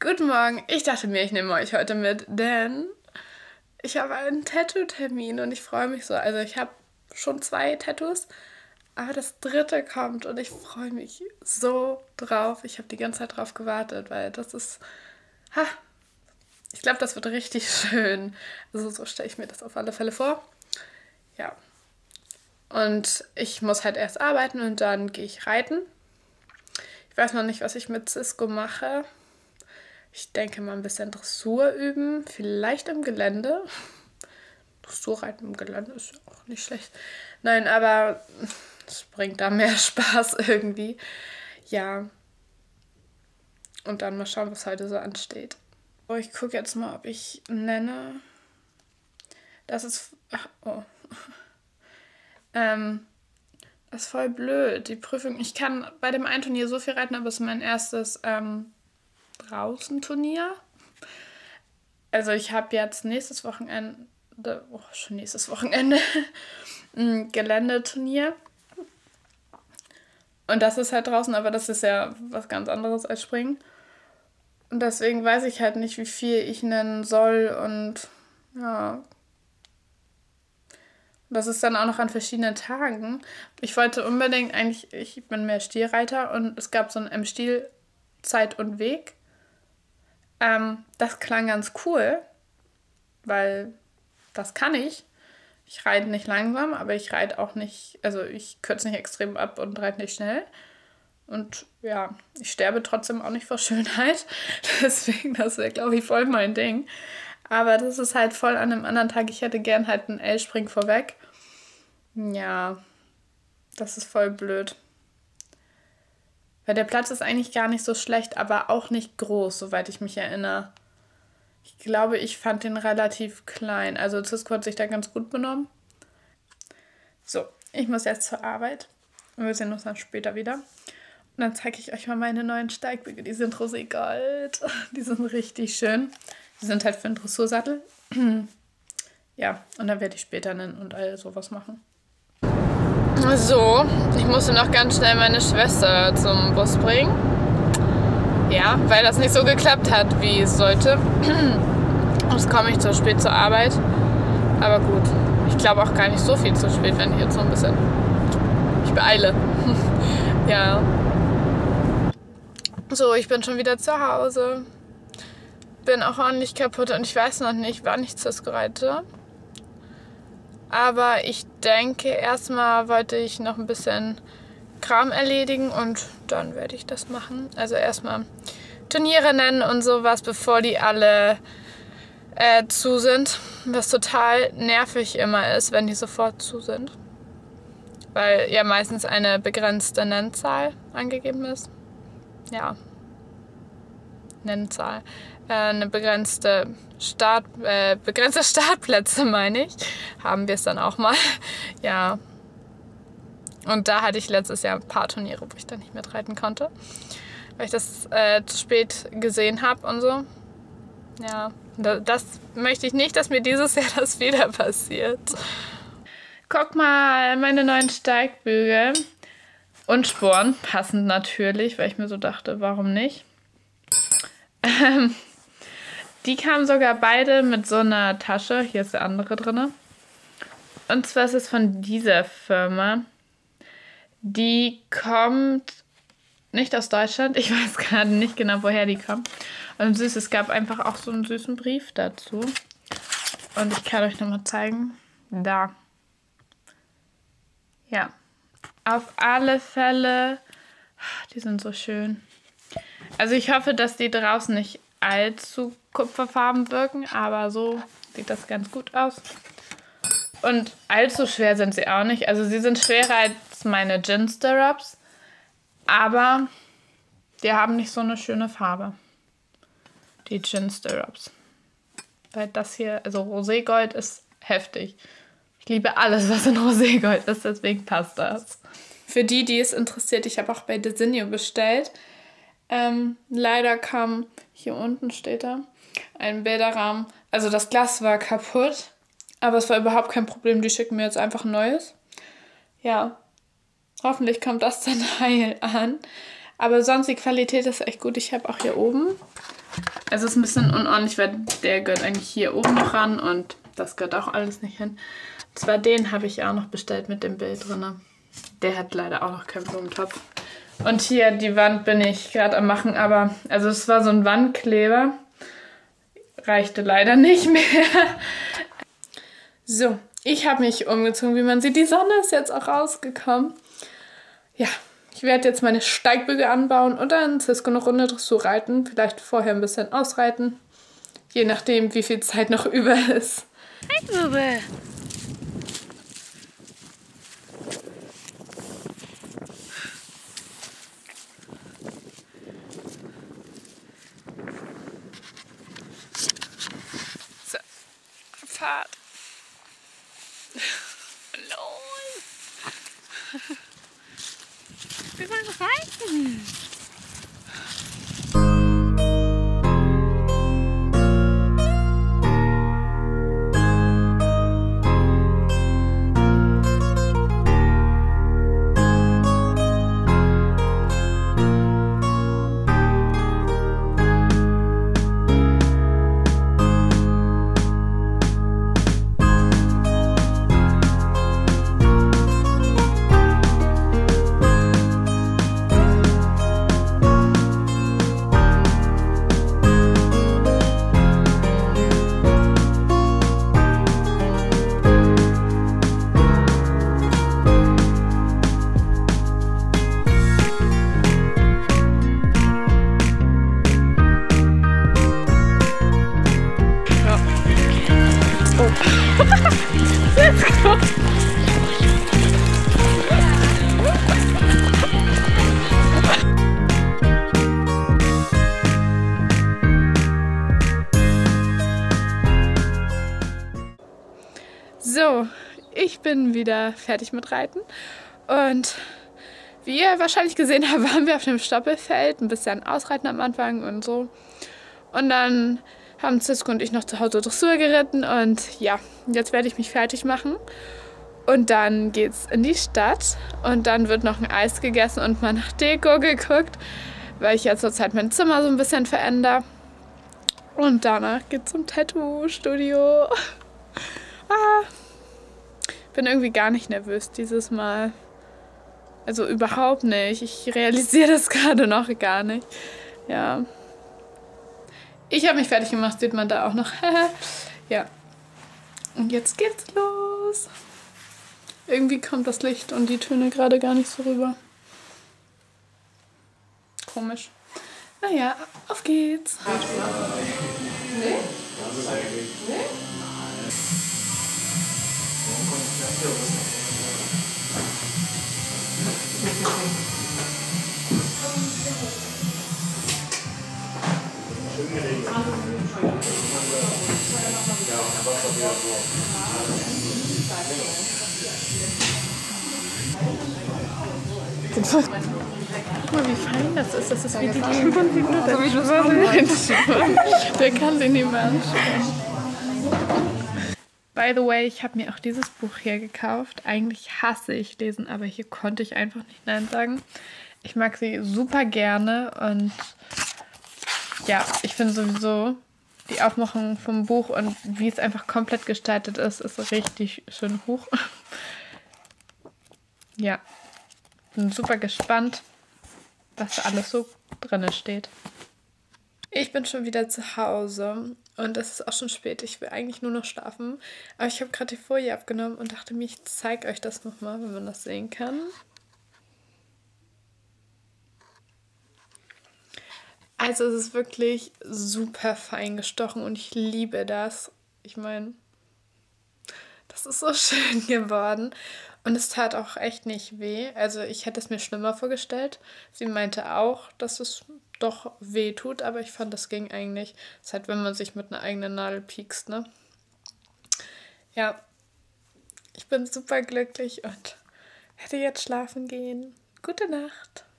Guten Morgen, ich dachte mir, ich nehme euch heute mit, denn ich habe einen Tattoo-Termin und ich freue mich so. Also ich habe schon 2 Tattoos, aber das 3. kommt und ich freue mich so drauf. Ich habe die ganze Zeit drauf gewartet, weil das ist, ich glaube, das wird richtig schön. Also so stelle ich mir das auf alle Fälle vor. Ja. Und ich muss halt erst arbeiten und dann gehe ich reiten. Ich weiß noch nicht, was ich mit Cisco mache. Ich denke mal ein bisschen Dressur üben, vielleicht im Gelände. Dressurreiten im Gelände ist ja auch nicht schlecht. Nein, aber es bringt da mehr Spaß irgendwie. Ja. Und dann mal schauen, was heute so ansteht. Oh, ich gucke jetzt mal, ob ich nenne. Das ist... das ist voll blöd, die Prüfung. Ich kann bei dem einen Turnier so viel reiten, aber es ist mein erstes Draußen-Turnier. Also ich habe jetzt nächstes Wochenende, schon nächstes Wochenende, ein Geländeturnier. Und das ist halt draußen, aber das ist ja was ganz anderes als Springen. Und deswegen weiß ich halt nicht, wie viel ich nennen soll und ja. Das ist dann auch noch an verschiedenen Tagen. Ich wollte unbedingt eigentlich, ich bin mehr Stilreiter und es gab so ein Stil Zeit und Weg. Das klang ganz cool, weil das kann ich. Ich reite nicht langsam, aber ich reite auch nicht, also ich kürze nicht extrem ab und reite nicht schnell. Und ja, ich sterbe trotzdem auch nicht vor Schönheit. Deswegen, das wäre, glaube ich, voll mein Ding. Aber das ist halt voll an einem anderen Tag. Ich hätte gern halt einen L-Spring vorweg. Ja, das ist voll blöd. Weil der Platz ist eigentlich gar nicht so schlecht, aber auch nicht groß, soweit ich mich erinnere. Ich glaube, ich fand den relativ klein. Also Cisco hat sich da ganz gut benommen. So, ich muss jetzt zur Arbeit. Und wir sehen uns dann später wieder. Und dann zeige ich euch mal meine neuen Steigbügel. Die sind roségold. Die sind richtig schön. Die sind halt für einen Dressursattel. Ja, und dann werde ich später nennen und all sowas machen. So, ich musste noch ganz schnell meine Schwester zum Bus bringen. Ja, weil das nicht so geklappt hat, wie es sollte. Jetzt komme ich zu spät zur Arbeit. Aber gut, ich glaube auch gar nicht so viel zu spät, wenn ich jetzt so ein bisschen... Ich beeile. Ja. So, ich bin schon wieder zu Hause. Bin auch ordentlich kaputt und ich weiß noch nicht, wann ich Cisco reite. Aber ich denke, erstmal wollte ich noch ein bisschen Kram erledigen und dann werde ich das machen. Also erstmal Turniere nennen und sowas, bevor die alle zu sind. Was total nervig immer ist, wenn die sofort zu sind. Weil ja meistens eine begrenzte Nennzahl angegeben ist. Ja. Nennzahl. Eine begrenzte Startplätze, meine ich. Haben wir es dann auch mal. Ja. Und da hatte ich letztes Jahr ein paar Turniere, wo ich dann nicht mitreiten konnte. Weil ich das zu spät gesehen habe und so. Ja. Das möchte ich nicht, dass mir dieses Jahr das wieder passiert. Guck mal, meine neuen Steigbügel. Und Sporen. Passend natürlich, weil ich mir so dachte, warum nicht? Die kamen sogar beide mit so einer Tasche. Hier ist der andere drin. Und zwar ist es von dieser Firma. Die kommt nicht aus Deutschland. Ich weiß gerade nicht genau, woher die kommt. Und süß, es gab einfach auch so einen süßen Brief dazu. Und ich kann euch nochmal zeigen. Da. Ja. Auf alle Fälle. Die sind so schön. Also ich hoffe, dass die draußen nicht allzu kupferfarben wirken, aber so sieht das ganz gut aus. Und allzu schwer sind sie auch nicht. Also sie sind schwerer als meine Gin Stirrups, aber die haben nicht so eine schöne Farbe. Die Gin Stirrups. Weil das hier, also Roségold ist heftig. Ich liebe alles, was in Roségold ist, deswegen passt das. Für die, die es interessiert, ich habe auch bei Desenio bestellt. Leider kam, hier unten steht da, ein Bilderrahmen. Also das Glas war kaputt, aber es war überhaupt kein Problem. Die schicken mir jetzt einfach ein neues. Ja, hoffentlich kommt das dann heil an. Aber sonst die Qualität ist echt gut. Ich habe auch hier oben Also es ist ein bisschen unordentlich, weil der gehört eigentlich hier oben noch ran und das gehört auch alles nicht hin. Zwar den habe ich auch noch bestellt mit dem Bild drin. Der hat leider auch noch keinen Blumentopf. Und hier die Wand bin ich gerade am machen, aber also es war so ein Wandkleber. Reichte leider nicht mehr. So, ich habe mich umgezogen, wie man sieht. Die Sonne ist jetzt auch rausgekommen. Ja, ich werde jetzt meine Steigbügel anbauen und dann Cisco eine Runde Dressur reiten. Vielleicht vorher ein bisschen ausreiten. Je nachdem, wie viel Zeit noch über ist. Hi, Bube. So, Fahrt. Lol. Wir wollen reiten. So, ich bin wieder fertig mit Reiten und wie ihr wahrscheinlich gesehen habt, waren wir auf dem Stoppelfeld, ein bisschen ausreiten am Anfang und so. Und dann haben Cisco und ich noch zu Hause Dressur geritten und ja, jetzt werde ich mich fertig machen. Und dann geht's in die Stadt und dann wird noch ein Eis gegessen und mal nach Deko geguckt, weil ich ja zurzeit mein Zimmer so ein bisschen verändere. Und danach geht's zum Tattoo-Studio. Bin irgendwie gar nicht nervös dieses Mal. Also überhaupt nicht. Ich realisiere das gerade noch gar nicht. Ja. Ich habe mich fertig gemacht, sieht man da auch noch. Ja. Und jetzt geht's los. Irgendwie kommt das Licht und die Töne gerade gar nicht so rüber. Komisch. Naja, auf geht's. Nee? Nee? Guck mal, wie fein das ist. Das ist wie die Liebe. Der kann den nicht mehr anschauen. By the way, ich habe mir auch dieses Buch hier gekauft. Eigentlich hasse ich lesen, aber hier konnte ich einfach nicht Nein sagen. Ich mag sie super gerne und ja, ich finde sowieso die Aufmachung vom Buch und wie es einfach komplett gestaltet ist, ist richtig schön hoch. Ja, bin super gespannt, was da alles so drin steht. Ich bin schon wieder zu Hause und es ist auch schon spät. Ich will eigentlich nur noch schlafen. Aber ich habe gerade die Folie abgenommen und dachte mir, ich zeige euch das nochmal, wenn man das sehen kann. Also es ist wirklich super fein gestochen und ich liebe das. Ich meine, das ist so schön geworden. Und es tat auch echt nicht weh. Also ich hätte es mir schlimmer vorgestellt. Sie meinte auch, dass es doch weh tut, aber ich fand, das ging eigentlich. Das ist halt, wenn man sich mit einer eigenen Nadel piekst, ne? Ja, ich bin super glücklich und werde jetzt schlafen gehen. Gute Nacht.